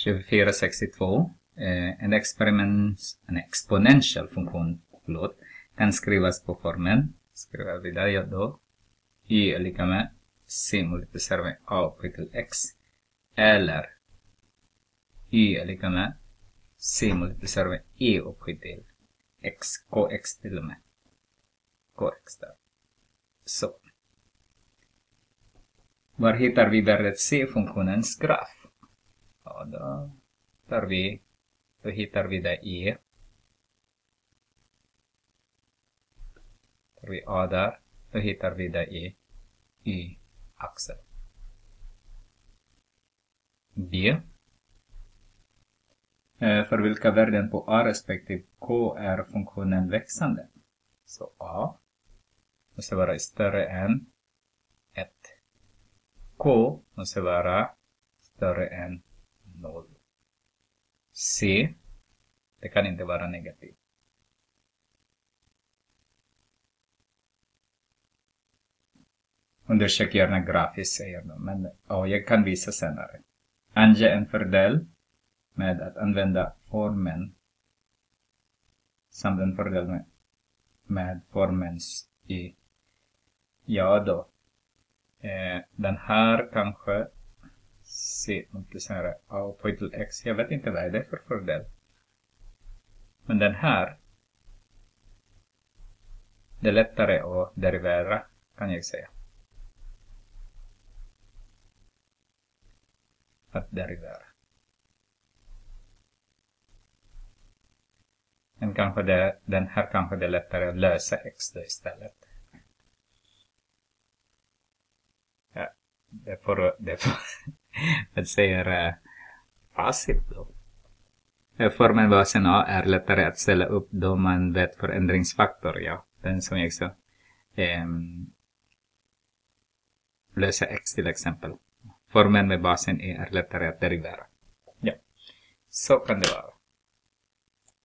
2462. En exponential funktion kan skrivas på formen. Skriver vi där då. Y är lika med c multiplicerat med a upphöjt till x. Eller y är lika med c multiplicerat med e upphöjt till x. Kx till och med. Kx där. Så. Var hittar vi värdet c-funktionens graf? Ja, då hittar vi det e. Tar vi a där, då hittar vi det i y-axel. B. För vilka värden på a respektive k är funktionen växande? Så a måste vara större än 1. K måste vara större än 0. C, det kan inte vara negativt. Undersök gärna grafiskt, säger de, men jag kan visa senare. Ange en fördel med att använda formen samt en fördel med formens y. Ja då. Den här kanske c multiplicerat a upphöjt till x. Jag vet inte vad är det för fördel. Men den här, det är lättare att derivera, kan jag säga. Att derivera. Men kanske den här kanske det är lättare att lösa x då istället. Ja, det får vad säger facit då. Formen basen a är lättare att ställa upp då man vet förändringsfaktor. Ja, den som jag sa. Lösa x till exempel. Formen med basen e är lättare att derivera. Ja, så kan det vara.